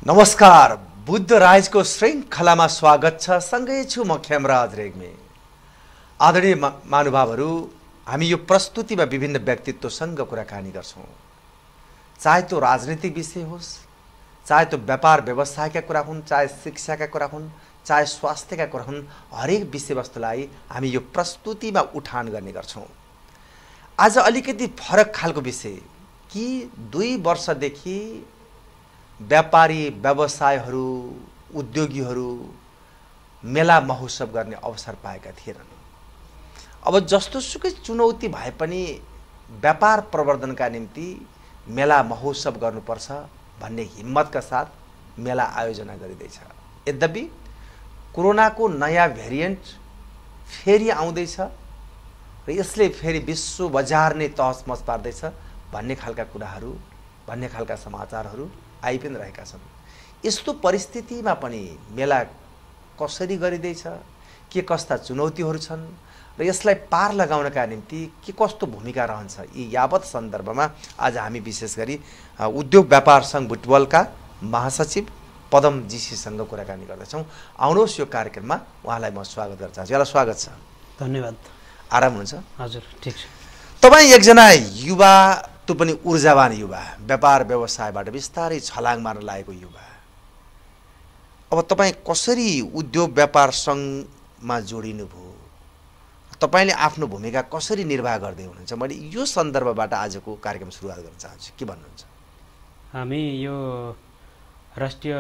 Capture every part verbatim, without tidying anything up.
नमस्कार, बुद्ध राजको श्रृङ्खलामा स्वागत छ। सँगै छु म खेमराज रेग्मी। आदरणीय महानुभावहरू, हामी यो प्रस्तुतिमा विभिन्न व्यक्तित्वसँग कुराकानी गर्छौँ। चाहे त्यो राजनीतिक विषय होस्, चाहे त्यो व्यापार व्यवसायका कुरा हुन्, चाहे शिक्षाका कुरा हुन्, चाहे स्वास्थ्यका कुरा हुन्, हरेक विषयवस्तुलाई हामी यो प्रस्तुतिमा उठान गर्ने गर्छौँ। आज अलिकति फरक खालको विषय कि दुई वर्षदेखि व्यापारी व्यवसायहरू उद्योगीहरू मेला महोत्सव गर्ने अवसर पाएका थिएनन्। अब जस्तोसुकै चुनौती भए पनि व्यापार प्रवर्धनका निम्ति मेला महोत्सव गर्नुपर्छ भन्ने हिम्मतका साथ मेला आयोजना गरिँदैछ। यद्यपि कोरोनाको नयाँ भेरिएन्ट फेरि आउँदैछ र यसले फेरि विश्व बजार नै तहसमस पार्दैछ भन्ने खालका कुराहरू भन्ने खालका समाचारहरू आइ पनि रहेका छन्। यस्तो परिस्थितिमा पनि मेला कसरी गरिँदैछ, के कस्ता चुनौतीहरू छन् र यसलाई पार लगाउनका निम्ति के कस्तो भूमिका रहन्छ, यी यावत सन्दर्भमा आज हामी विशेष गरी उद्योग व्यापार सङ्घ बुटवलका महासचिव पदम जीसीसँग कुराकानी गर्दैछौँ। आउनुहोस् यो कार्यक्रममा उहाँलाई म स्वागत गर्न चाहन्छु। यहाँलाई स्वागत छ। धन्यवाद। आराम हुनुहुन्छ? हजुर, ठिक छ। तपाईँ एकजना युवा, त्यो पनि ऊर्जावान युवा, व्यापार व्यवसायबाट बिस्तारै छलाङ मार्न लागेको युवा। अब तपाईँ कसरी उद्योग व्यापार सङ्घमा जोडिनुभयो, तपाईँले आफ्नो भूमिका कसरी निर्वाह गर्दै हुनुहुन्छ, मैले यो सन्दर्भबाट आजको कार्यक्रम सुरुवात गर्न चाहन्छु। के भन्नुहुन्छ? हामी यो राष्ट्रिय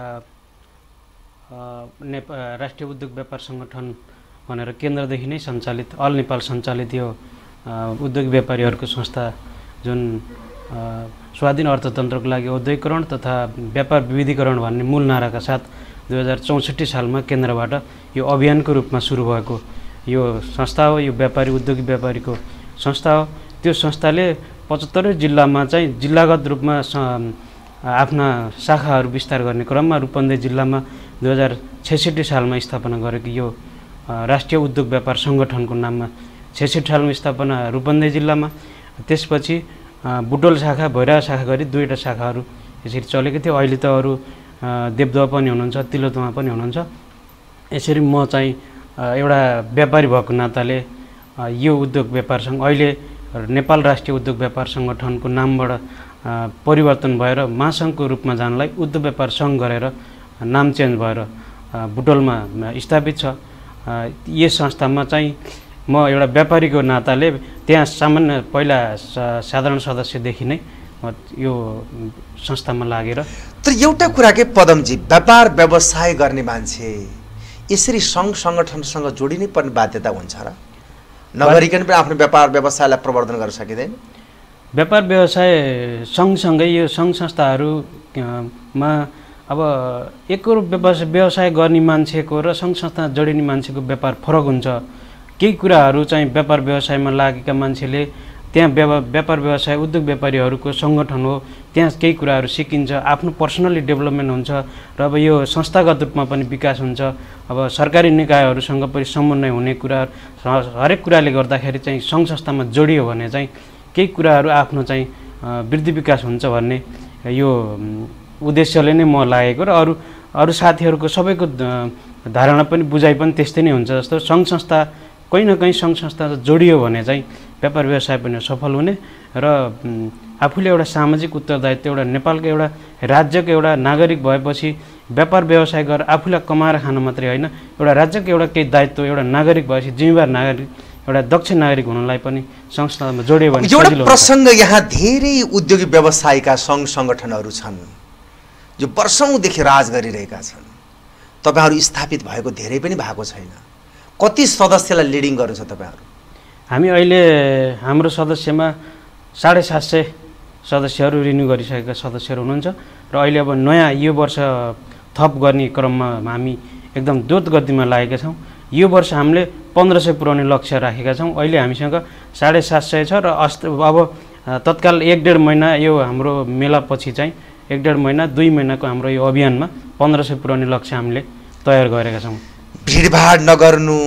नेपा राष्ट्रिय उद्योग व्यापार सङ्गठन भनेर केन्द्रदेखि नै सञ्चालित, अल नेपाल सञ्चालित यो उद्योग व्यापारीहरूको संस्था जुन स्वाधीन अर्थतन्त्रको लागि औद्योगिकरण तथा व्यापार विविधीकरण भन्ने मूल नाराका साथ दुई हजार चौसठी सालमा केन्द्रबाट यो अभियानको रूपमा सुरु भएको यो संस्था हो। यो व्यापारी उद्योगी व्यापारीको संस्था हो। त्यो संस्थाले पचहत्तरै जिल्लामा चाहिँ जिल्लागत रूपमा आफ्ना शाखाहरू विस्तार गर्ने क्रममा रूपन्देही जिल्लामा दुई हजार छैसठी सालमा स्थापना गरेको यो राष्ट्रिय उद्योग व्यापार सङ्गठनको नाममा छैसठी सालमा स्थापना रूपन्देही जिल्लामा, त्यसपछि बुटवल शाखा भैरव शाखा गरी दुईवटा शाखाहरू यसरी चलेको थियो। अहिले त अरू देवदुवा पनि हुनुहुन्छ, तिलोतमा पनि हुनुहुन्छ। यसरी म चाहिँ एउटा व्यापारी भएको नाताले यो उद्योग व्यापार सङ्घ अहिले नेपाल राष्ट्रिय उद्योग व्यापार सङ्गठनको नामबाट परिवर्तन भएर महासङ्घको रूपमा जानलाई उद्योग व्यापार सङ्घ गरेर नाम चेन्ज भएर बुटवलमा स्थापित छ। यस संस्थामा चाहिँ म एउटा व्यापारीको नाताले त्यहाँ सामान्य पहिला साधारण सदस्यदेखि नै म यो संस्थामा लागेर। तर एउटा कुरा के पदमजी, व्यापार व्यवसाय गर्ने मान्छे यसरी सङ्घ सङ्गठनसँग जोडिनै पर्ने बाध्यता हुन्छ र? नगरिकन पनि आफ्नो व्यापार व्यवसायलाई प्रवर्धन गर्न सकिँदैन? व्यापार व्यवसाय सँगसँगै यो सङ्घ संस्थाहरूमा अब एक व्यवसाय व्यवसाय गर्ने मान्छेको र सङ्घ संस्था जोडिने मान्छेको व्यापार फरक हुन्छ। केही कुराहरू चाहिँ व्यापार व्यवसायमा लागेका मान्छेले त्यहाँ व्यापार व्यवसाय उद्योग व्यापारीहरूको सङ्गठन हो, त्यहाँ केही कुराहरू सिकिन्छ, आफ्नो पर्सनली डेभलपमेन्ट हुन्छ र अब यो संस्थागत रूपमा पनि विकास हुन्छ। अब सरकारी निकायहरूसँग पनि समन्वय हुने कुरा, हरेक कुराले गर्दाखेरि चाहिँ सङ्घ संस्थामा जोडियो भने चाहिँ केही कुराहरू आफ्नो चाहिँ वृद्धि विकास हुन्छ भन्ने यो उद्देश्यले नै म लागेको र अरू अरू साथीहरूको सबैको धारणा पनि बुझाइ पनि त्यस्तै नै हुन्छ। जस्तो सङ्घ संस्था कहीँ न कहीँ सङ्घ संस्था जोडियो भने चाहिँ व्यापार व्यवसाय पनि सफल हुने र आफूले एउटा सामाजिक उत्तरदायित्व, एउटा नेपालको एउटा राज्यको एउटा नागरिक भएपछि व्यापार व्यवसाय गरेर आफूलाई कमाएर खान मात्रै होइन, एउटा राज्यको एउटा केही दायित्व, एउटा नागरिक भएपछि जिम्मेवार नागरिक, एउटा दक्ष नागरिक हुनलाई पनि सङ्घ संस्थामा जोडियो भने एउटा प्रसङ्ग। यहाँ धेरै उद्योगिक व्यवसायका सङ्घ सङ्गठनहरू छन् जो वर्षौँदेखि राज गरिरहेका छन्। तपाईँहरू स्थापित भएको धेरै पनि भएको छैन। कति सदस्यलाई लिडिङ गर्नुहुन्छ तपाईँहरू? हामी अहिले हाम्रो सदस्यमा साढे सात सय सदस्यहरू रिन्यू गरिसकेका सदस्यहरू हुनुहुन्छ र अहिले अब नयाँ यो वर्ष थप गर्ने क्रममा हामी एकदम द्रुत गतिमा लागेका छौँ। यो वर्ष हामीले पन्ध्र सय पुर्याउने लक्ष्य राखेका छौँ। अहिले हामीसँग साढे सात सय छ र अस्त अब तत्काल एक डेढ महिना यो हाम्रो मेलापछि चाहिँ एक डेढ महिना दुई महिनाको हाम्रो यो अभियानमा पन्ध्र सय पुर्याउने लक्ष्य हामीले तयार गरेका छौँ। भिडभाड नगर्नु,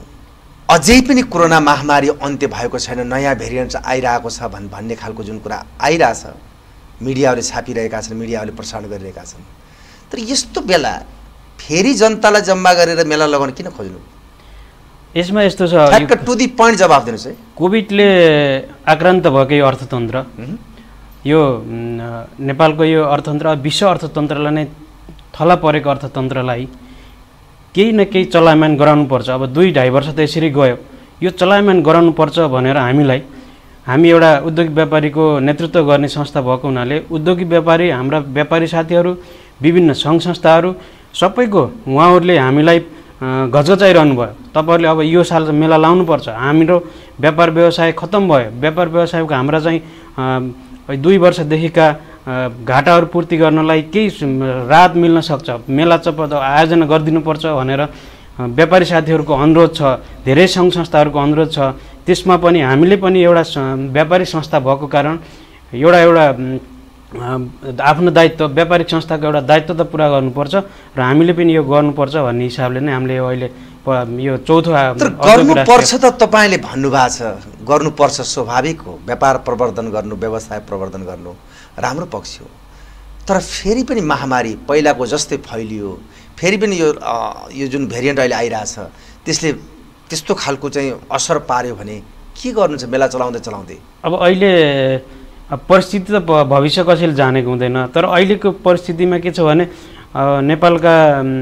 अझै पनि कोरोना महामारी अन्त्य भएको छैन, नयाँ भेरिएन्ट आइरहेको छ भन् भन्ने खालको जुन कुरा आइरहेछ, मिडियाहरूले छापिरहेका छन्, मिडियाहरूले प्रसारण गरिरहेका छन्। तर यस्तो बेला फेरि जनतालाई जम्मा गरेर मेला लगाउन किन खोज्नु? यसमा यस्तो छ, ठ्याक्क टु दि पोइन्ट जवाफ दिनुहोस् है। कोभिडले आक्रान्त भएको यो अर्थतन्त्र, यो नेपालको यो अर्थतन्त्र विश्व अर्थतन्त्रलाई नै थला परेको अर्थतन्त्रलाई केही न केही चलायमान गराउनुपर्छ। अब दुई ढाई वर्ष त यसरी गयो, यो चलायमान गराउनुपर्छ भनेर हामीलाई, हामी एउटा उद्योगिक व्यापारीको नेतृत्व गर्ने संस्था भएको हुनाले उद्योगिक व्यापारी, हाम्रा व्यापारी साथीहरू, विभिन्न सङ्घ संस्थाहरू सबैको उहाँहरूले हामीलाई घचघचाइरहनु भयो। तपाईँहरूले अब यो साल मेला लाउनुपर्छ, हाम्रो व्यापार व्यवसाय खत्तम भयो, व्यापार व्यवसायको हाम्रा चाहिँ दुई वर्षदेखिका घाटाहरू पूर्ति गर्नलाई केही राहत मिल्न सक्छ, मेला चप आयोजना गरिदिनुपर्छ भनेर व्यापारी साथीहरूको अनुरोध छ, धेरै सङ्घ संस्थाहरूको अनुरोध छ। त्यसमा पनि हामीले पनि एउटा व्यापारिक संस्था भएको कारण एउटा एउटा आफ्नो दायित्व, व्यापारिक संस्थाको एउटा दायित्व त पुरा गर्नुपर्छ र हामीले पनि यो गर्नुपर्छ भन्ने हिसाबले नै हामीले अहिले यो चौथो गर्नुपर्छ त तपाईँले भन्नुभएको छ, गर्नुपर्छ, स्वाभाविक हो। व्यापार प्रवर्धन गर्नु, व्यवसाय प्रवर्धन गर्नु राम्रो पक्ष हो। तर फेरि पनि महामारी पहिलाको जस्तै फैलियो, फेरि पनि यो यो जुन भेरिएन्ट अहिले आइरहेछ त्यसले त्यस्तो खालको चाहिँ असर पार्यो भने के गर्नु छ मेला चलाउँदै चलाउँदै? अब अहिले परिस्थिति त भविष्य कसैले जानेको हुँदैन, तर अहिलेको परिस्थितिमा के छ भने नेपालका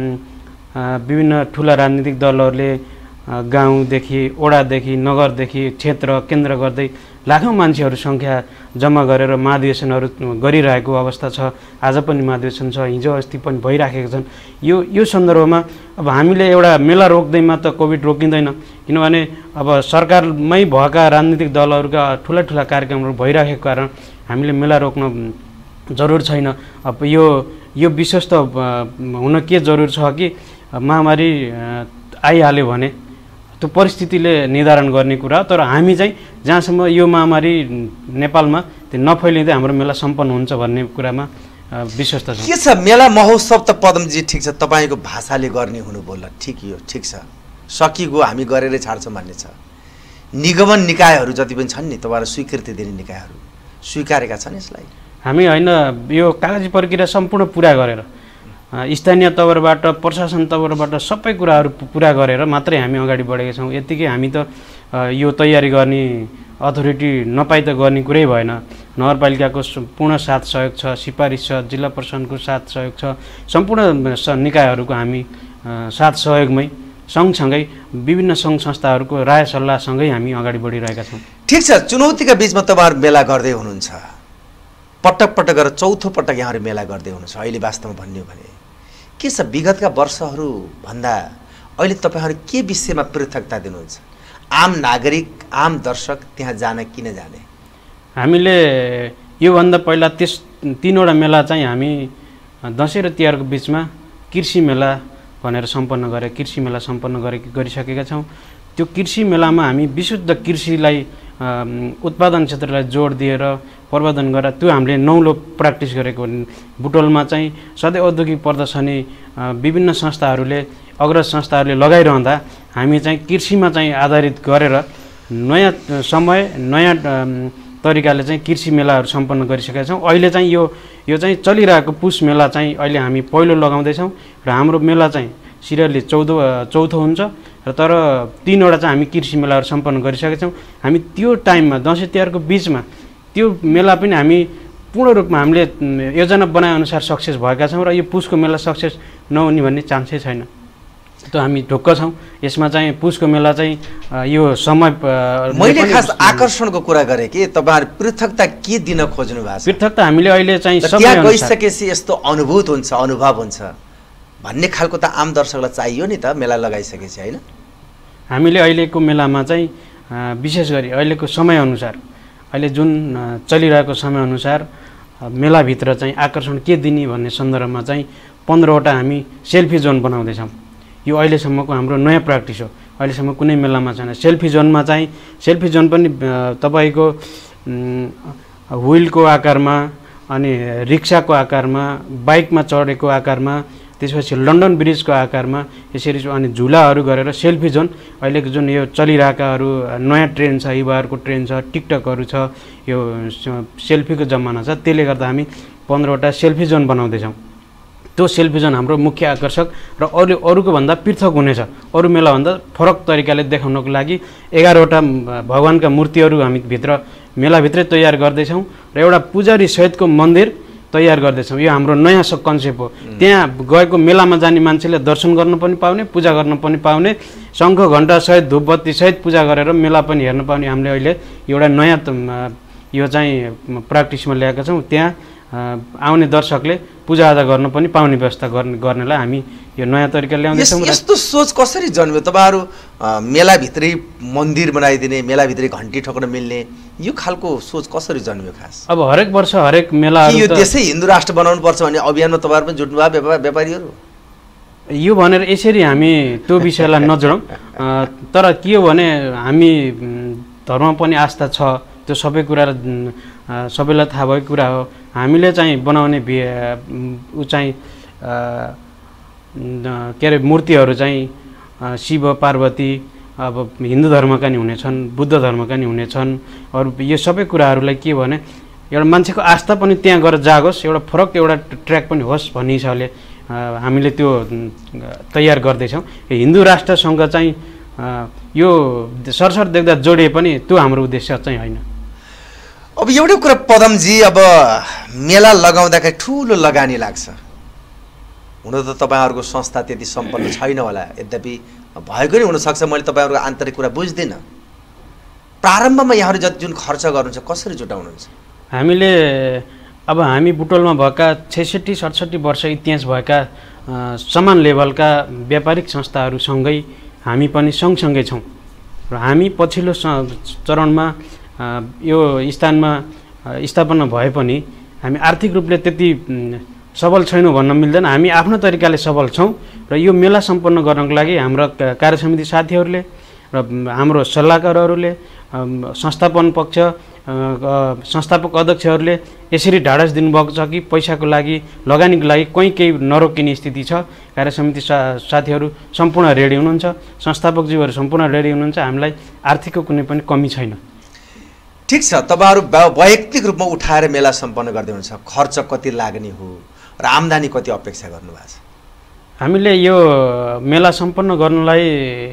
विभिन्न ठुला राजनीतिक दलहरूले गाउँदेखि, वडादेखि, नगरदेखि क्षेत्र केन्द्र गर्दै लाखौँ मान्छेहरू सङ्ख्या जम्मा गरेर महाधिवेशनहरू गरिरहेको अवस्था छ। आज पनि महाधिवेशन छ, हिजो अस्ति पनि भइराखेका छन्। यो यो सन्दर्भमा अब हामीले एउटा मेला रोक्दैमा त कोभिड रोकिँदैन, किनभने अब सरकारमै भएका राजनीतिक दलहरूका ठुला ठुला कार्यक्रमहरू भइराखेको कारण हामीले मेला रोक्न जरुर छैन। अब यो यो विशेष त हुन के जरुर छ कि महामारी आइहाल्यो भने त्यो परिस्थितिले निर्धारण गर्ने कुरा, तर हामी चाहिँ जहाँसम्म यो महामारी नेपालमा त्यो नफैलिँदै हाम्रो मेला सम्पन्न हुन्छ भन्ने कुरामा विश्वास छ। के छ मेला महोत्सव त पदमजी ठिक छ, तपाईँको भाषाले गर्ने हुनु बोल्ला ठिक, यो ठिक छ, सकिगयो, हामी गरेरै छाड्छौँ भन्ने छ। निगमन निकायहरू जति पनि छन् नि, तपाईँहरू स्वीकृति दिने निकायहरू स्वीकारेका छन् यसलाई? हामी होइन, यो कागजी प्रक्रिया सम्पूर्ण पुरा गरेर स्थानीय तवरबाट, प्रशासन तवरबाट सबै कुराहरू पुरा गरेर मात्रै हामी अगाडि बढेका छौँ। यत्तिकै हामी त यो तयारी गर्ने अथोरिटी नपाइ त गर्ने कुरै भएन। नगरपालिकाको पूर्ण साथ सहयोग छ, सिफारिस छ, जिल्ला प्रशासनको साथ सहयोग छ, सम्पूर्ण निकायहरूको हामी साथ सहयोगमै सँगसँगै विभिन्न सङ्घ संस्थाहरूको राय सल्लाहसँगै हामी अगाडि बढिरहेका छौँ। ठिक छ, चुनौतीका बिचमा तपाईँहरू मेला गर्दै हुनुहुन्छ, पटक पटक गरेर चौथो पटक यहाँहरू मेला गर्दै हुनुहुन्छ। अहिले वास्तवमा भन्ने हो भने के छ विगतका वर्षहरूभन्दा अहिले तपाईँहरू के विषयमा पृथकता दिनुहुन्छ? आम नागरिक, आम दर्शक त्यहाँ जान किन जाने? हामीले योभन्दा पहिला त्यस तीनवटा मेला चाहिँ हामी दसैँ र तिहारको बिचमा कृषि मेला भनेर सम्पन्न गरे कृषि मेला सम्पन्न गरे गरिसकेका छौँ। त्यो कृषि मेलामा हामी विशुद्ध कृषिलाई उत्पादन क्षेत्रलाई जोड दिएर प्रवर्धन गरेर त्यो हामीले नौलो प्र्याक्टिस गरेको। बुटवलमा चाहिँ सधैँ औद्योगिक प्रदर्शनी विभिन्न संस्थाहरूले, अग्रज संस्थाहरूले लगाइरहँदा हामी चाहिँ कृषिमा चाहिँ आधारित गरेर नयाँ समय, नयाँ तरिकाले चाहिँ कृषि मेलाहरू सम्पन्न गरिसकेका छौँ। अहिले चाहिँ यो यो चाहिँ चलिरहेको पुस मेला चाहिँ अहिले हामी पहिलो लगाउँदैछौँ र हाम्रो मेला चाहिँ सिरियली चौधो चौथो हुन्छ र तर तीनवटा चाहिँ हामी कृषि मेलाहरू सम्पन्न गरिसकेका छौँ। हामी त्यो टाइममा दसैँ तिहारको बिचमा त्यो मेला पनि हामी पूर्ण रूपमा हामीले योजना बनाएअनुसार सक्सेस भएका छौँ र यो पुसको मेला सक्सेस नहुने भन्ने चान्सै छैन। त्यो हामी ढुक्क छौँ। यसमा चाहिँ पुसको मेला चाहिँ यो समय मैले खास आकर्षणको कुरा गरेँ कि तपाईँहरू पृथकता के दिन खोज्नु भएको छ? पृथकता हामीले अहिले चाहिँ त्यहाँ गइसकेपछि यस्तो अनुभूत हुन्छ, अनुभव हुन्छ भन्ने खालको त आम दर्शकलाई चाहियो नि त मेला लगाइसकेपछि, होइन? हामीले अहिलेको मेलामा चाहिँ विशेष गरी अहिलेको समयअनुसार, अहिले जुन चलिरहेको समयअनुसार मेलाभित्र चाहिँ आकर्षण के दिने भन्ने सन्दर्भमा चाहिँ पन्ध्रवटा हामी सेल्फी जोन बनाउँदैछौँ। यो अहिलेसम्मको हाम्रो नयाँ प्र्याक्टिस हो, अहिलेसम्म कुनै मेलामा छैन। सेल्फी जोनमा चाहिँ सेल्फी जोन पनि तपाईँको व्हिलको आकारमा, अनि रिक्साको आकारमा, बाइकमा चढेको आकारमा, त्यसपछि लन्डन ब्रिजको आकारमा यसरी, अनि झुलाहरू गरेर सेल्फी जोन अहिलेको जुन यो चलिरहेकाहरू नयाँ ट्रेन्ड छ, युवाहरूको ट्रेन्ड छ, टिकटकहरू छ, यो सेल्फीको जमाना छ, त्यसले गर्दा हामी पन्ध्रवटा सेल्फी जोन बनाउँदैछौँ। त्यो सेल्फिजन हाम्रो मुख्य आकर्षक र अरू अरूको भन्दा पृथक हुनेछ। अरू मेलाभन्दा फरक तरिकाले देखाउनको लागि एघारवटा भगवान्का मूर्तिहरू हामी भित्र मेलाभित्रै तयार गर्दैछौँ र एउटा पुजारी सहितको मन्दिर तयार गर्दैछौँ। यो हाम्रो नयाँ कन्सेप्ट हो। त्यहाँ गएको मेलामा जाने मान्छेले दर्शन गर्न पनि पाउने, पूजा गर्न पनि पाउने, शङ्ख घण्टा सहित धूपबत्ती सहित पूजा गरेर मेला पनि हेर्न पाउने हामीले अहिले एउटा नयाँ यो चाहिँ प्र्याक्टिसमा ल्याएका छौँ। त्यहाँ आउने दर्शकले पूजाआजा गर्न पनि पाउने व्यवस्था गर्ने गर्नेलाई हामी यो नयाँ तरिका ल्याउँदैछौँ। यस्तो सोच कसरी जन्म्यो? तपाईँहरू मेलाभित्रै मन्दिर बनाइदिने, मेलाभित्रै घन्टी ठोक्न मिल्ने, यो खालको सोच कसरी जन्म्यो खास? अब हरेक वर्ष हरेक मेला यो देशै हिन्दू राष्ट्र बनाउनु पर्छ भन्ने अभियानमा तपाईँहरू पनि जुट्नु भयो व्यापारीहरू? यो भनेर यसरी हामी त्यो विषयलाई नजोडौँ, तर के हो भने हामी धर्म पनि आस्था छ, त्यो सबै कुरा सबैलाई थाहा भएको कुरा हो। हामीले चाहिँ बनाउने ऊ चाहिँ के अरे मूर्तिहरू चाहिँ शिव पार्वती अब हिन्दू धर्मका नि हुनेछन्, बुद्ध धर्मका नि हुनेछन्। अरू यो सबै कुराहरूलाई के भने एउटा मान्छेको आस्था पनि त्यहाँ गएर जागोस्, एउटा फरक एउटा ट्र्याक पनि होस् भन्ने हिसाबले हामीले त्यो तयार गर्दैछौँ। हिन्दू राष्ट्रसँग चाहिँ यो सरसर देख्दा जोडिए पनि त्यो हाम्रो उद्देश्य चाहिँ होइन। अब एउटै कुरा पदमजी, अब मेला लगाउँदाखेरि ठुलो लगानी लाग्छ। हुन त तपाईँहरूको संस्था त्यति सम्पन्न छैन होला, यद्यपि भएको नै हुनसक्छ, मैले तपाईँहरूको आन्तरिक कुरा बुझ्दिनँ। प्रारम्भमा यहाँहरू जति जुन खर्च गर्नुहुन्छ कसरी जुटाउनुहुन्छ? हामीले अब हामी बुटवलमा भएका छैसठी सडसठी वर्ष इतिहास भएका समान लेभलका व्यापारिक संस्थाहरूसँगै हामी पनि सँगसँगै छौँ र हामी पछिल्लो चरणमा यो स्थानमा स्थापना भए पनि हामी आर्थिक रूपले त्यति सबल छैनौँ भन्न मिल्दैन। हामी आफ्नो तरिकाले सबल छौँ र यो मेला सम्पन्न गर्नको लागि हाम्रो कार्य समिति साथीहरूले र हाम्रो सल्लाहकारहरूले, संस्थापन पक्ष संस्थापक अध्यक्षहरूले यसरी ढाडस दिनुभएको छ कि पैसाको लागि लगानीको लागि कहीँ केही नरोकिने स्थिति छ। कार्य समिति सा साथीहरू सम्पूर्ण रेडी हुनुहुन्छ, संस्थापकज्यूहरू सम्पूर्ण रेडी हुनुहुन्छ, हामीलाई आर्थिकको कुनै पनि कमी छैन। ठिक छ, तपाईँहरू वैयक्तिक रूपमा उठाएर मेला सम्पन्न गर्दै हुनुहुन्छ, खर्च कति लाग्ने हो र आम्दानी कति अपेक्षा गर्नुभएको छ? हामीले यो मेला सम्पन्न गर्नलाई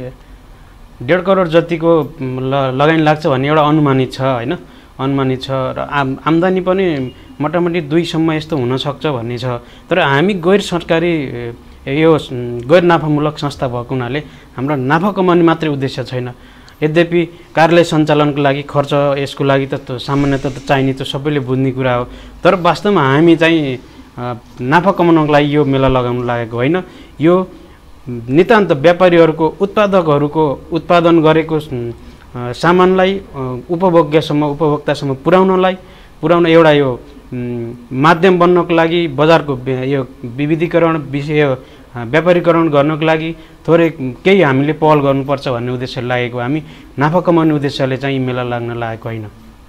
डेढ करोड जतिको लगानी लाग्छ भन्ने एउटा अनुमानित छ होइन, अनुमानित छ र आम आम्दानी पनि मोटामोटी दुईसम्म यस्तो हुनसक्छ भन्ने छ। तर हामी गैर सरकारी यो गैर नाफामूलक संस्था भएको हुनाले हाम्रो नाफा कमाउने मात्रै उद्देश्य छैन। यद्यपि कार्यालय सञ्चालनको लागि खर्च यसको लागि त सामान्यतः त चाहिने त सबैले बुझ्ने कुरा हो, तर वास्तवमा हामी चाहिँ नाफा कमाउनको लागि यो मेला लगाउन लागेको होइन। यो नितान्त व्यापारीहरूको उत्पादकहरूको उत्पादन गरेको सामानलाई उपभोग्यसम्म उपभोक्तासम्म पुर्याउनलाई पुर्याउन एउटा यो माध्यम बन्नको लागि, बजारको यो विविधीकरण विषय व्यापारीकरण गर्नको लागि थोरै केही हामीले पहल गर्नुपर्छ भन्ने उद्देश्यले लागेको। हामी नाफा कमाउने उद्देश्यले चाहिँ मेला लाग्न लागेको होइन।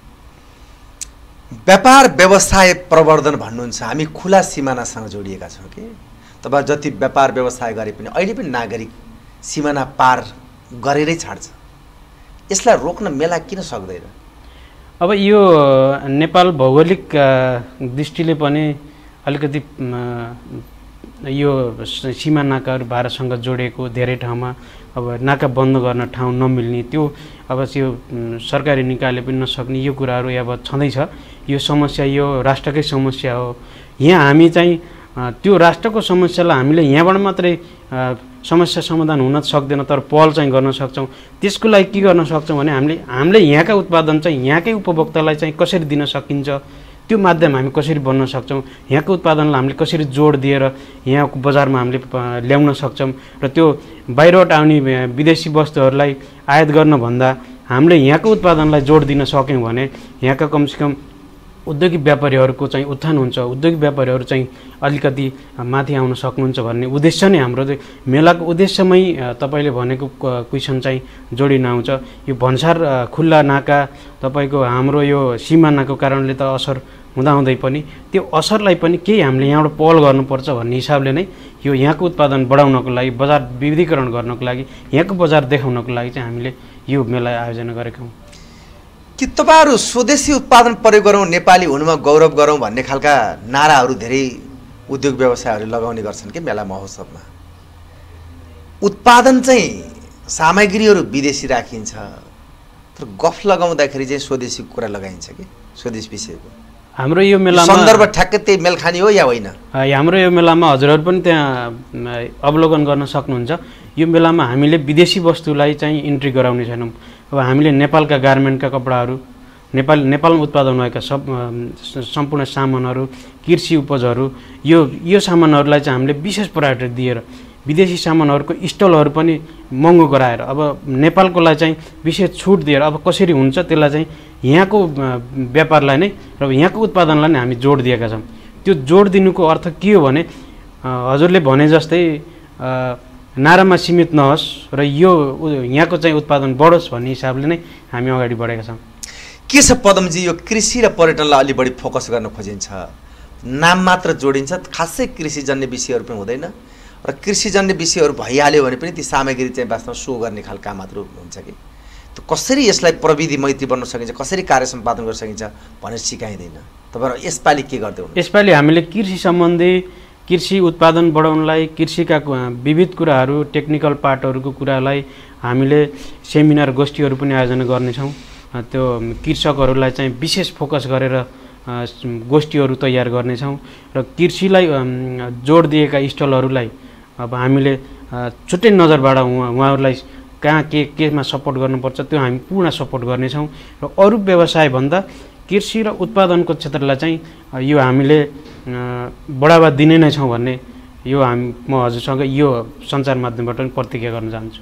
व्यापार व्यवसाय प्रवर्धन भन्नुहुन्छ, हामी खुला सिमानासँग जोडिएका छौँ कि तपाईँ जति व्यापार व्यवसाय गरे पनि अहिले पनि नागरिक सिमाना पार गरेरै छाड्छ, यसलाई रोक्न मेला किन सक्दैन? अब यो नेपाल भौगोलिक दृष्टिले पनि अलिकति यो सीमा नाकाहरू भारतसँग जोडिएको, धेरै ठाउँमा अब नाका बन्द गर्न ठाउँ नमिल्ने, त्यो अब यो सरकारी निकायले पनि नसक्ने यो कुराहरू अब छँदैछ। यो समस्या यो राष्ट्रकै समस्या हो। यहाँ हामी चाहिँ त्यो राष्ट्रको समस्यालाई हामीले यहाँबाट मात्रै समस्या समाधान हुन सक्दैन, तर पहल चाहिँ गर्न सक्छौँ। त्यसको लागि के गर्न सक्छौँ भने हामीले हामीले यहाँका उत्पादन चाहिँ यहाँकै उपभोक्तालाई चाहिँ कसरी दिन सकिन्छ, त्यो माध्यम हामी कसरी बन्न सक्छौँ, यहाँको उत्पादनलाई हामीले कसरी जोड दिएर यहाँको बजारमा हामीले ल्याउन सक्छौँ र त्यो बाहिरबाट आउने विदेशी वस्तुहरूलाई आयात गर्नभन्दा हामीले यहाँको उत्पादनलाई जोड दिन सक्यौँ भने यहाँका कमसेकम उद्योगिक व्यापारीहरूको चाहिँ उत्थान हुन्छ, उद्योगिक व्यापारीहरू चाहिँ अलिकति माथि आउन सक्नुहुन्छ भन्ने उद्देश्य नै हाम्रो चाहिँ मेलाको उद्देश्यमै तपाईँले भनेको क्वेसन चाहिँ जोडिन आउँछ। यो भन्सार खुल्ला नाका तपाईँको हाम्रो यो सिमानाको कारणले त असर हुँदाहुँदै पनि त्यो असरलाई पनि केही हामीले यहाँबाट पहल गर्नुपर्छ भन्ने हिसाबले नै यो यहाँको उत्पादन बढाउनको लागि, बजार विविधीकरण गर्नको लागि, यहाँको बजार देखाउनको लागि चाहिँ हामीले यो मेला आयोजना गरेका हौँ। कि तपाईँहरू स्वदेशी उत्पादन प्रयोग गरौँ, नेपाली हुनुमा गौरव गरौँ भन्ने खालका नाराहरू धेरै उद्योग व्यवसायहरू लगाउने गर्छन् कि मेला महोत्सवमा। उत्पादन चाहिँ सामग्रीहरू विदेशी राखिन्छ, तर गफ लगाउँदाखेरि चाहिँ स्वदेशी कुरा लगाइन्छ कि स्वदेश विषयको। हाम्रो यो मेलामा सन्दर्भ ठ्याक्कै त्यही मेलखानी हो या होइन? हाम्रो यो मेलामा हजुरहरू पनि त्यहाँ अवलोकन गर्न सक्नुहुन्छ। यो मेलामा हामीले विदेशी वस्तुलाई चाहिँ इन्ट्री गराउने छैनौँ। अब हामीले नेपालका गार्मेन्टका कपडाहरू, नेपाल नेपालमा उत्पादन भएका सब सम्पूर्ण सामानहरू, कृषि उपजहरू, यो यो सामानहरूलाई चाहिँ हामीले विशेष प्रायोरिटी दिएर विदेशी सामानहरूको स्टलहरू पनि महँगो गराएर अब नेपालकोलाई चाहिँ विशेष छुट दिएर अब कसरी हुन्छ त्यसलाई चाहिँ यहाँको व्यापारलाई नै र यहाँको उत्पादनलाई नै हामी जोड दिएका छौँ। त्यो जोड दिनुको अर्थ के हो भने हजुरले भने जस्तै नारामा सीमित नहोस् र यो यहाँको चाहिँ उत्पादन बढोस् भन्ने हिसाबले नै हामी अगाडि बढेका छौँ। के छ पदमजी, यो कृषि र पर्यटनलाई अलि बढी फोकस गर्न खोजिन्छ, नाम मात्र जोडिन्छ, खासै कृषिजन्य विषयहरू पनि हुँदैन र कृषिजन्य विषयहरू भइहाल्यो भने पनि ती सामग्री चाहिँ वास्तवमा सो गर्ने खालका मात्र हुन्छ कि त्यो कसरी यसलाई प्रविधि मैत्री बन्न सकिन्छ, कसरी कार्य सम्पादन गर्न सकिन्छ भनेर सिकाइँदैन। तपाईँहरू यसपालि के गर्दै हुनुहुन्छ? यसपालि हामीले कृषि सम्बन्धी कृषि उत्पादन बढाउनलाई कृषिका विविध कुराहरू, टेक्निकल पार्टहरूको कुरालाई हामीले सेमिनार गोष्ठीहरू पनि आयोजना गर्नेछौँ। त्यो कृषकहरूलाई चाहिँ विशेष फोकस गरेर गोष्ठीहरू तयार गर्नेछौँ र कृषिलाई जोड दिएका स्टलहरूलाई अब हामीले छुट्टै नजरबाट उहाँ उहाँहरूलाई कहाँ के केमा सपोर्ट गर्नुपर्छ त्यो हामी पूर्ण सपोर्ट गर्नेछौँ र अरू व्यवसायभन्दा कृषि र उत्पादनको क्षेत्रलाई चाहिँ यो हामीले बढावा दिने नै छौँ भन्ने यो हामी म हजुरसँग यो सञ्चार माध्यमबाट पनि प्रतिज्ञा गर्न चाहन्छु।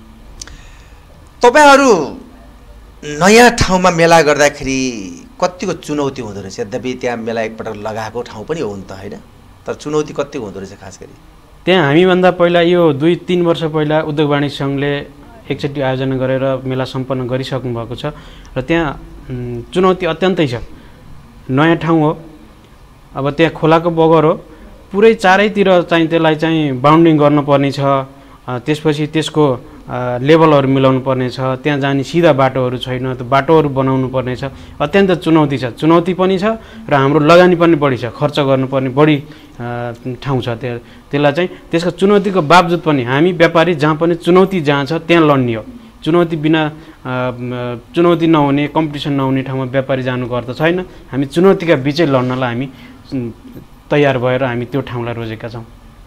तपाईँहरू नयाँ ठाउँमा मेला गर्दाखेरि कतिको चुनौती हुँदो रहेछ? यद्यपि त्यहाँ मेला एकपटक लगाएको ठाउँ पनि हो नि त होइन, तर चुनौती कतिको हुँदो रहेछ? खास गरी त्यहाँ हामीभन्दा पहिला यो दुई तिन वर्ष पहिला उद्योग वाणिज्य सङ्घले एकचोटि आयोजना गरेर मेला सम्पन्न गरिसक्नु भएको छ र त्यहाँ चुनौती अत्यन्तै छ। नयाँ ठाउँ हो, अब त्यहाँ खोलाको बगर हो, पुरै चारैतिर चाहिँ त्यसलाई चाहिँ बाउन्डिङ गर्नुपर्ने छ, त्यसपछि त्यसको लेभलहरू मिलाउनु पर्ने छ, त्यहाँ जाने सिधा बाटोहरू छैन, त्यो बाटोहरू बनाउनु पर्ने छ, अत्यन्त चुनौती छ। चुनौती पनि छ र हाम्रो लगानी पनि बढी छ, खर्च गर्नुपर्ने बढी ठाउँ छ। त्यो त्यसलाई चाहिँ त्यसको चुनौतीको बावजुद पनि हामी व्यापारी जहाँ पनि चुनौती जहाँ छ त्यहाँ लड्ने हो। चुनौती बिना चुनौती नहुने, कम्पिटिसन नहुने ठाउँमा व्यापारी जानुको अर्थ छैन। हामी चुनौतीका बिचै लड्नलाई हामी तयार भएर हामी त्यो ठाउँलाई रोजेका छौँ।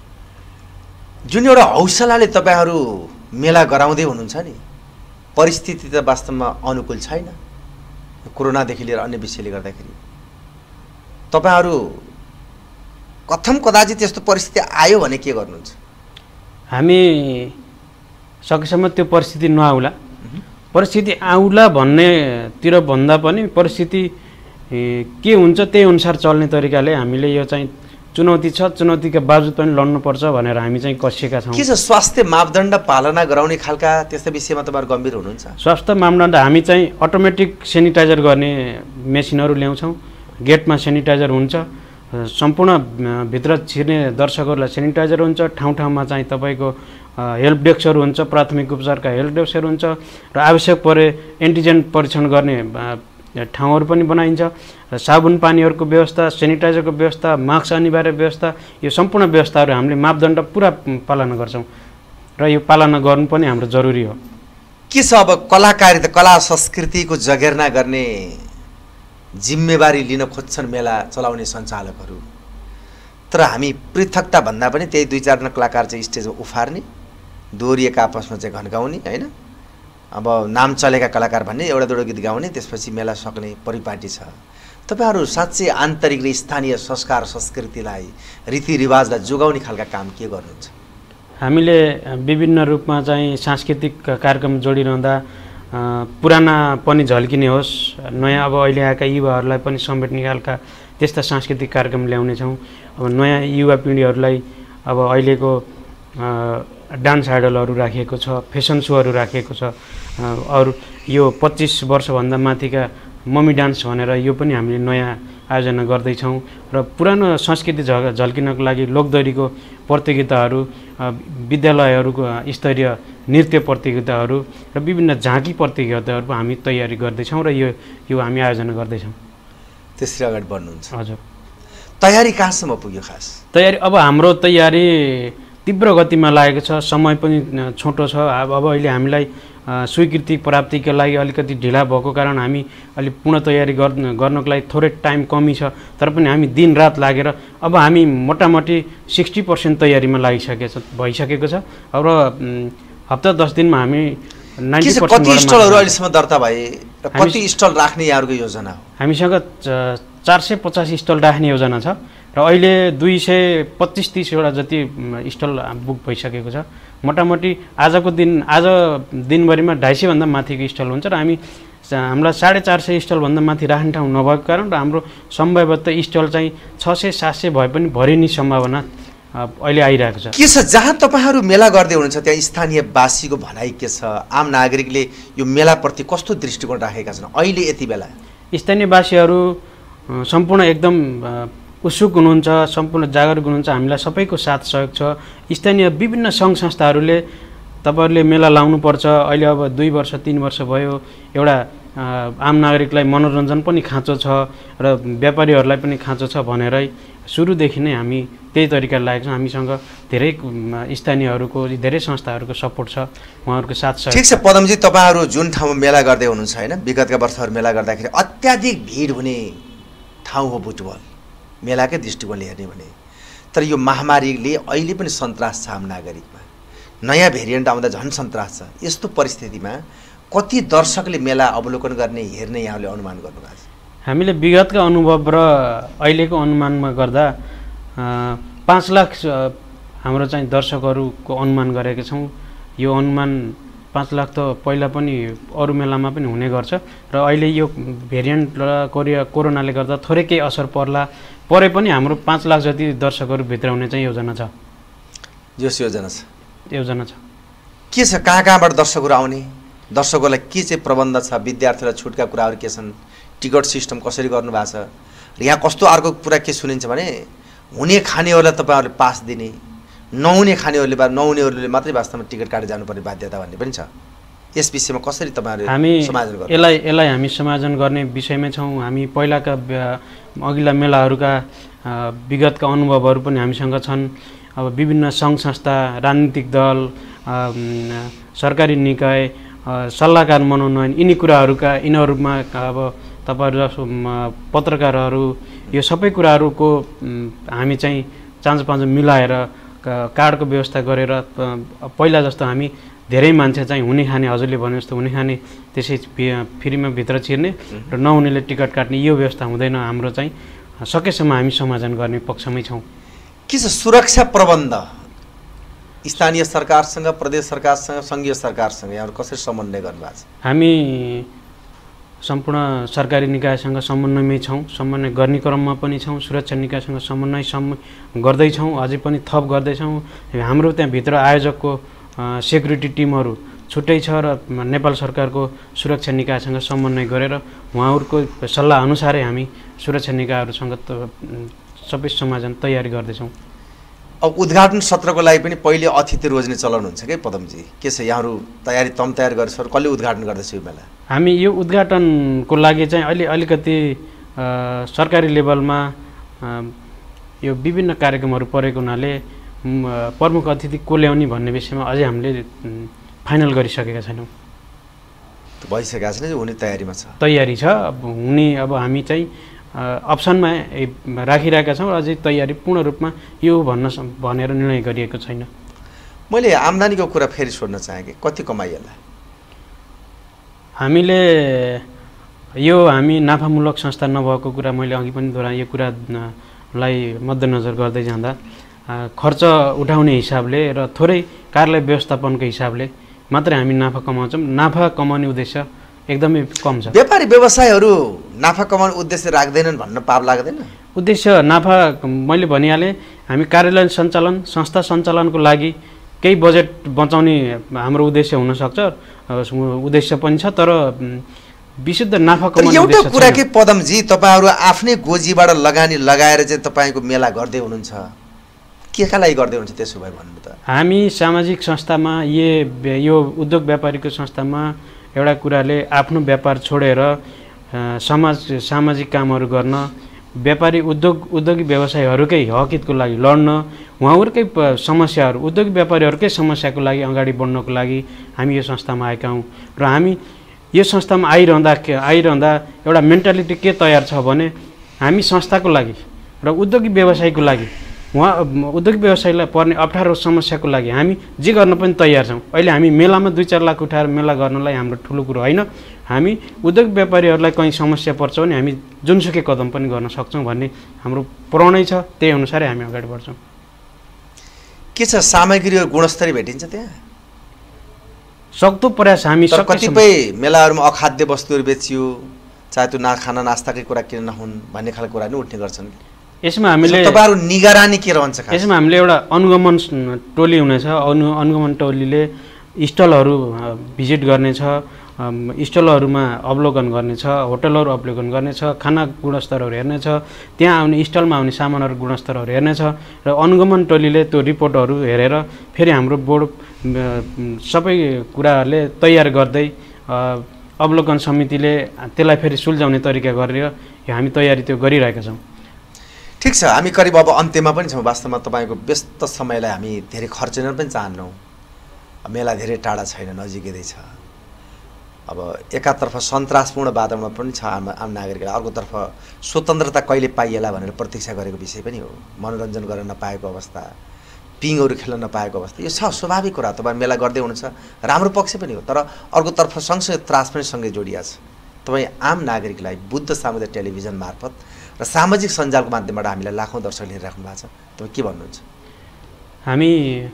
जुन एउटा हौसलाले तपाईँहरू मेला गराउँदै हुनुहुन्छ नि, परिस्थिति त वास्तवमा अनुकूल छैन, कोरोनादेखि लिएर अन्य विषयले गर्दाखेरि। तपाईँहरू कथम कदाचित त्यस्तो परिस्थिति आयो भने के गर्नुहुन्छ? हामी सकेसम्म त्यो परिस्थिति नआउला, परिस्थिति आउला भन्नेतिर भन्दा पनि परिस्थिति के हुन्छ त्यही अनुसार चल्ने तरिकाले हामीले यो चाहिँ चुनौती छ, चुनौतीका बावजुद पनि लड्नुपर्छ भनेर हामी चाहिँ कसिएका छौँ। के छ स्वास्थ्य मापदण्ड पालना गराउने खालका त्यस्ता विषयमा तपाईँहरू गम्भीर हुनुहुन्छ? स्वास्थ्य मापदण्ड हामी चाहिँ अटोमेटिक सेनिटाइजर गर्ने मेसिनहरू ल्याउँछौँ, गेटमा सेनिटाइजर हुन्छ, सम्पूर्ण भित्र छिर्ने दर्शकहरूलाई सेनिटाइजर हुन्छ, ठाउँ ठाउँमा चाहिँ तपाईँको हेल्प डेस्कहरू हुन्छ, प्राथमिक उपचारका हेल्प डेस्कहरू हुन्छ र आवश्यक परे एन्टिजेन परीक्षण गर्ने ठाउँहरू पनि बनाइन्छ र साबुन पानीहरूको व्यवस्था, सेनिटाइजरको व्यवस्था, मास्क अनिवार्य व्यवस्था, यो सम्पूर्ण व्यवस्थाहरू हामीले मापदण्ड पुरा पालना गर्छौँ र यो पालना गर्नु पनि हाम्रो जरुरी हो। के छ अब कलाकारिता, कला संस्कृतिको जगेर्ना गर्ने जिम्मेवारी लिन खोज्छन् मेला चलाउने सञ्चालकहरू, तर हामी पृथकता भन्दा पनि त्यही दुई चारजना कलाकार चाहिँ स्टेजमा उफार्ने, दोहोरिएका आपसमा चाहिँ घन्काउने होइन, अब नाम चलेका कलाकार भन्ने एउटा दुईवटा गीत गाउने, त्यसपछि मेला सक्ने परिपाटी छ। तपाईँहरू साँच्चै आन्तरिक र स्थानीय संस्कार संस्कृतिलाई, रीतिरिवाजलाई जोगाउने खालका काम के गर्नुहुन्छ? हामीले विभिन्न रूपमा चाहिँ सांस्कृतिक कार्यक्रम जोडिरहँदा पुराना पनि झल्किने होस्, नयाँ अब अहिले आएका युवाहरूलाई पनि समेट्ने खालका त्यस्ता सांस्कृतिक कार्यक्रम ल्याउनेछौँ। अब नयाँ युवा पिँढीहरूलाई अब अहिलेको डान्स आइडलहरू राखिएको छ, फेसन सोहरू राखिएको छ, अरू यो पच्चिस वर्षभन्दा माथिका मम्मी डान्स भनेर यो पनि हामीले नयाँ आयोजना गर्दैछौँ र पुरानो संस्कृति झ झल्किनको लागि लोकदोरीको प्रतियोगिताहरू, विद्यालयहरूको स्तरीय नृत्य प्रतियोगिताहरू र विभिन्न झाँकी प्रतियोगिताहरू हामी तयारी गर्दैछौँ र यो यो हामी आयोजना गर्दैछौँ। त्यसरी अगाडि बढ्नुहुन्छ? हजुर। तयारी कहाँसम्म पुग्यो खास? तयारी अब हाम्रो तयारी तीव्र गतिमा लागेको छ, समय पनि छोटो छ। अब अब अहिले हामीलाई स्वीकृति प्राप्तिका लागि अलिकति ढिला भएको कारण हामी अलि पूर्ण तयारी गर्न गर्नको लागि थोरै टाइम कमी छ, तर पनि हामी दिनरात लागेर अब हामी मोटामोटी सिक्सटी पर्सेन्ट तयारीमा लागिसकेको छ भइसकेको छ। अब हप्ता दस दिनमा हामी नाइन्टी पर्सेन्ट। कति स्टलहरू अहिलेसम्म दर्ता भए र कति स्टल राख्ने यहाँहरूको योजना हो? हामीसँग चार सय पचास स्टल राख्ने योजना छ र अहिले दुई सय पच्चिस तिसवटा जति स्टल बुक भइसकेको छ। मोटामोटी आजको दिन आज दिनभरिमा ढाई सयभन्दा माथिको स्टल हुन्छ र हामी हामीलाई साढे चार सय स्टलभन्दा माथि राख्ने ठाउँ नभएको कारण र हाम्रो सम्भवतः स्टल चाहिँ छ सय सात सय भए पनि भरिने सम्भावना अहिले आइरहेको छ। के छ जहाँ तपाईँहरू मेला गर्दै हुनुहुन्छ त्यहाँ स्थानीयवासीको भनाइ के छ? आम नागरिकले यो मेलाप्रति कस्तो दृष्टिकोण राखेका छन् अहिले यति बेला? स्थानीयवासीहरू सम्पूर्ण एकदम उत्सुक हुनुहुन्छ, सम्पूर्ण जागरुक हुनुहुन्छ। हामीलाई सबैको साथ सहयोग छ। स्थानीय विभिन्न सङ्घ संस्थाहरूले तपाईँहरूले मेला लाउनुपर्छ, अहिले अब दुई वर्ष तिन वर्ष भयो, एउटा आम नागरिकलाई मनोरञ्जन पनि खाँचो छ र व्यापारीहरूलाई पनि खाँचो छ भनेरै सुरुदेखि नै हामी त्यही तरिकाले लागेको छौँ। हामीसँग धेरै स्थानीयहरूको धेरै संस्थाहरूको सपोर्ट छ, उहाँहरूको साथ सहयोग। ठिक छ पदमजी, तपाईँहरू जुन ठाउँमा मेला गर्दै हुनुहुन्छ होइन, विगतका वर्षहरू मेला गर्दाखेरि अत्याधिक भिड हुने ठाउँ हो बुटवल, मेलाकै दृष्टिकोणले हेर्ने भने। तर यो महामारीले अहिले पनि सन्तास छ आम नागरिकमा, नयाँ भेरिएन्ट आउँदा झन् सन्तास छ। यस्तो परिस्थितिमा कति दर्शकले मेला अवलोकन गर्ने हेर्ने यहाँले अनुमान गर्नुभएको छ? हामीले विगतका अनुभव र अहिलेको अनुमानमा गर्दा पाँच लाख हाम्रो चाहिँ दर्शकहरूको अनुमान गरेका छौँ। यो अनुमान पाँच लाख त पहिला पनि अरू मेलामा पनि हुने गर्छ र अहिले यो भेरिएन्ट र कोरिया कोरोनाले गर्दा थोरै केही असर पर्ला परे पनि हाम्रो पाँच लाख जति दर्शकहरू भित्राउने चाहिँ योजना छ। जस योजना छ योजना छ के छ? कहाँ कहाँबाट दर्शकहरू आउने? दर्शकहरूलाई के चाहिँ प्रबन्ध छ? विद्यार्थीलाई छुटका कुराहरू के छन्? टिकट सिस्टम कसरी गर्नुभएको छ? र यहाँ कस्तो अर्को कुरा के सुनिन्छ भने हुने खानेहरूलाई तपाईँहरूले पास दिने, नहुने खानेहरूले बा नहुनेहरूले मात्रै वास्तवमा टिकट काटेर जानुपर्ने बाध्यता भन्ने पनि छ। यस विषयमा कसरी तपाईँहरूले हामी समायोजन गर्नु? यसलाई यसलाई हामी समायोजन गर्ने विषयमै छौँ। हामी पहिलाका अघिल्ला मेलाहरूका विगतका अनुभवहरू पनि हामीसँग छन्। अब विभिन्न सङ्घ संस्था, राजनीतिक दल, सरकारी निकाय, सल्लाहकार मनोनयन, यिनी कुराहरूका यिनीहरूमा अब तपाईँहरू जस्तो पत्रकारहरू, यो सबै कुराहरूको हामी चाहिँ चाँजो पाँजो मिलाएर कार्डको व्यवस्था गरेर पहिला जस्तो हामी धेरै मान्छे चाहिँ हुने खाने, हजुरले भने जस्तो हुने खाने त्यसै फ्रीमा भित्र छिर्ने र नहुनेले टिकट काट्ने यो व्यवस्था हुँदैन। हाम्रो चाहिँ सकेसम्म हामी समाधान गर्ने पक्षमै छौँ। के छ सुरक्षा प्रबन्ध स्थानीय सरकारसँग, प्रदेश सरकारसँग, सङ्घीय सरकारसँग यहाँहरू कसरी समन्वय गर्नुभएको छ? हामी सम्पूर्ण सरकारी निकायसँग समन्वयमै छौँ, समन्वय गर्ने क्रममा पनि छौँ। सुरक्षा निकायसँग समन्वय सम गर्दैछौँ, अझै पनि थप गर्दैछौँ। हाम्रो त्यहाँभित्र आयोजकको सेक्युरिटी टिमहरू छुट्टै छ र नेपाल सरकारको सुरक्षा निकायसँग समन्वय गरेर उहाँहरूको सल्लाह अनुसारै हामी सुरक्षा निकायहरूसँग सबै समाधान तयारी गर्दैछौँ। अब उद्घाटन सत्रको लागि पनि पहिले अतिथि रोज्ने चलन हुन्छ कि पदमजी? के छ यहाँहरू तयारी तम तयार गरेर कसले उद्घाटन गर्दैछ यो बेला? हामी यो उद्घाटनको लागि चाहिँ अहिले अलिकति सरकारी लेभलमा यो विभिन्न कार्यक्रमहरू परेको हुनाले प्रमुख अतिथि को ल्याउने भन्ने विषयमा अझै हामीले फाइनल गरिसकेका छैनौँ। भइसकेका छैन, हुने तयारीमा छ? तयारी छ। अब हुने अब हामी चाहिँ अप्सनमा राखिरहेका छौँ, अझै तयारी पूर्ण रूपमा यो भन्न भनेर निर्णय गरिएको छैन। मैले आम्दानीको कुरा फेरि सोध्न चाहेँ कि कति कमाइएला? हामीले यो हामी नाफामूलक संस्था नभएको कुरा मैले अघि पनि दोहोऱ्याएँ। यो कुरालाई मध्यनजर गर्दै जाँदा खर्च उठाउने हिसाबले र थोरै कार्यालय व्यवस्थापनको हिसाबले मात्रै हामी नाफा कमाउँछौँ। नाफा कमाउने उद्देश्य एकदमै कम छ। व्यापारी व्यवसायहरू नाफा कमाउने उद्देश्य राख्दैनन् भन्न पाप लाग्दैन? उद्देश्य नाफा मैले भनिहालेँ, हामी कार्यालय सञ्चालन, संस्था सञ्चालनको लागि केही बजेट बचाउने हाम्रो उद्देश्य हुनसक्छ, उद्देश्य पनि छ, तर विशुद्ध नाफा कमाउने एउटा कुरा के पदमजी, तपाईँहरू आफ्नै गोजीबाट लगानी लगाएर चाहिँ तपाईँको मेला गर्दै हुनुहुन्छ, के का लागि गर्दै हुनुहुन्छ त्यसो भए भन्नु त? हामी सामाजिक संस्थामा ये यो उद्योग व्यापारीको संस्थामा एउटा कुराले आफ्नो व्यापार छोडेर समाज सामाजिक कामहरू गर्न व्यापारी उद्योग उद्योगिक व्यवसायीहरूकै हकितको लागि लड्न, उहाँहरूकै समस्याहरू उद्योगिक व्यापारीहरूकै समस्याको लागि अगाडि बढ्नको लागि हामी यो संस्थामा आएका हौँ। र हामी यो संस्थामा आइरहँदा आइरहँदा एउटा मेन्टालिटी के तयार छ भने हामी संस्थाको लागि र उद्योगिक व्यवसायको लागि उहाँ उद्योगिक व्यवसायलाई पर्ने अप्ठ्यारो समस्याको लागि हामी जे गर्न पनि तयार छौँ। अहिले हामी मेलामा दुई चार लाख उठाएर मेला गर्नलाई हाम्रो ठुलो कुरो होइन। हामी उद्योग व्यापारीहरूलाई कहीँ समस्या पर्छ भने हामी जुनसुकै कदम पनि गर्न सक्छौँ भन्ने हाम्रो प्रणय छ। त्यही अनुसारै हामी अगाडि बढ्छौँ। के छ सामग्री र गुणस्तरीय भेटिन्छ त्यहाँ? सक्दो प्रयास हामी कतिपय मेलाहरूमा अखाद्य वस्तुहरू बेचियो, चाहे त्यो ना खाना नास्ताकै कुरा किन नहुन् भन्ने खालको कुरा नि उठ्ने गर्छन्। यसमा हामीले तपाईहरु निगरानी के रहन्छ? यसमा हामीले एउटा अनुगमन टोली हुनेछ। अनु अनुगमन टोलीले स्टलहरू भिजिट गर्नेछ, स्टलहरूमा अवलोकन गर्नेछ, होटलहरू अवलोकन गर्नेछ, खाना गुणस्तरहरू हेर्नेछ, त्यहाँ आउने स्टलमा आउने सामानहरू गुणस्तरहरू हेर्नेछ र अनुगमन टोलीले त्यो रिपोर्टहरू हेरेर फेरि हाम्रो बोर्ड सबै कुराहरूले तयार गर्दै अवलोकन समितिले त्यसलाई फेरि सुल्झाउने तरिका गरेर हामी तयारी त्यो गरिरहेका छौँ। ठिक छ, हामी करिब अब अन्त्यमा पनि छौँ। वास्तवमा तपाईँको व्यस्त समयलाई हामी धेरै खर्चिन पनि चाहन्नौँ। मेला धेरै टाढा छैन, नजिकै छ। अब एकातर्फ सन्तासपूर्ण वातावरण पनि छ आम आम नागरिकलाई, अर्कोतर्फ स्वतन्त्रता कहिले पाइएला भनेर प्रतीक्षा गरेको विषय पनि हो। मनोरञ्जन गर्न नपाएको अवस्था, पिङहरू खेल्न नपाएको अवस्था, यो छ स्वाभाविक कुरा। तपाईँ मेला गर्दै हुनुहुन्छ, राम्रो पक्ष पनि हो। तर अर्कोतर्फ सँगसँगै त्रास पनि सँगै जोडिया छ। तपाईँ आम नागरिकलाई बुद्ध सामुदायिक टेलिभिजन मार्फत र सामाजिक सञ्जालको माध्यमबाट हामीलाई लाखौँ दर्शक लिइराख्नु भएको छ, तपाईँ के भन्नुहुन्छ? हामी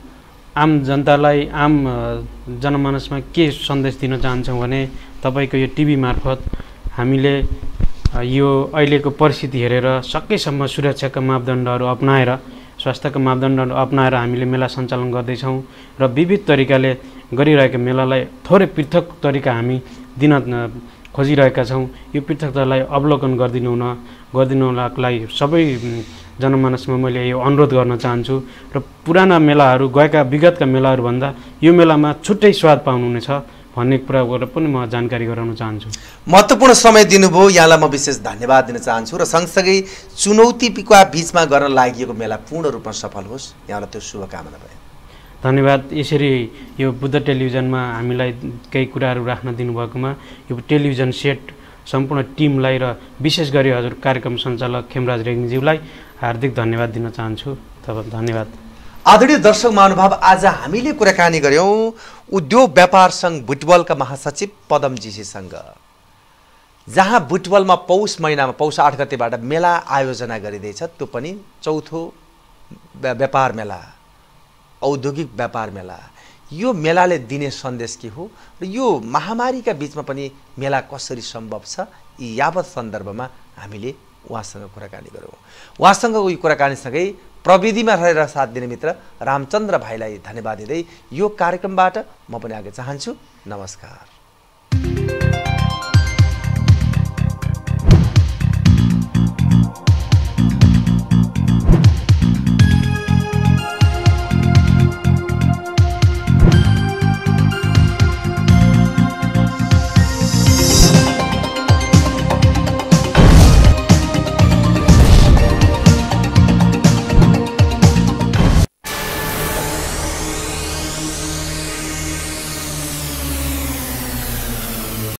आम जनतालाई, आम जनमानसमा के सन्देश दिन चाहन्छौँ भने तपाईँको यो टिभी मार्फत हामीले यो अहिलेको परिस्थिति हेरेर सकेसम्म सुरक्षाका मापदण्डहरू अपनाएर, स्वास्थ्यका मापदण्डहरू अपनाएर हामीले मेला सञ्चालन गर्दैछौँ र विविध तरिकाले गरिरहेका मेलालाई थोरै पृथक तरिका हामी दिन खोजिरहेका छौँ। यो पृथकतालाई अवलोकन गरिदिनु हुन गरिदिनुको लागि सबै जनमानसमा मैले यो अनुरोध गर्न चाहन्छु र पुराना मेलाहरू, गएका विगतका मेलाहरूभन्दा यो मेलामा छुट्टै स्वाद पाउनुहुनेछ भन्ने कुरा गरेर पनि म जानकारी गराउन चाहन्छु। महत्त्वपूर्ण समय दिनुभयो, यहाँलाई म विशेष धन्यवाद दिन चाहन्छु र सँगसँगै चुनौतीका बिचमा गर्न लागि मेला पूर्ण रूपमा सफल होस्, यहाँलाई त्यो शुभकामना भयो। धन्यवाद। यसरी यो बुद्ध टेलिभिजनमा हामीलाई केही कुराहरू राख्न दिनुभएकोमा यो टेलिभिजन सेट सम्पूर्ण टिमलाई र विशेष गरी हजुर कार्यक्रम सञ्चालक खेमराज रेग्मीज्यूलाई हार्दिक धन्यवाद दिन चाहन्छु। तपाईँ धन्यवाद। आदरणीय दर्शक महानुभाव, आज हामीले कुराकानी गऱ्यौँ उद्योग व्यापार सङ्घ बुटवलका महासचिव पदमजीसँग, जहाँ बुटवलमा पौष महिनामा पौष आठ गतेबाट मेला आयोजना गरिँदैछ। त्यो पनि चौथो व्यापार मेला, औद्योगिक व्यापार मेला। यो मेलाले दिने सन्देश के हो र यो महामारीका बिचमा पनि मेला कसरी सम्भव छ, यी यावत सन्दर्भमा हामीले उहाँसँग कुराकानी गऱ्यौँ। उहाँसँगको यो कुराकानीसँगै प्रविधिमा रहेर साथ दिने मित्र रामचन्द्र भाइलाई धन्यवाद दिँदै यो कार्यक्रमबाट म पनि आगे चाहन्छु। नमस्कार।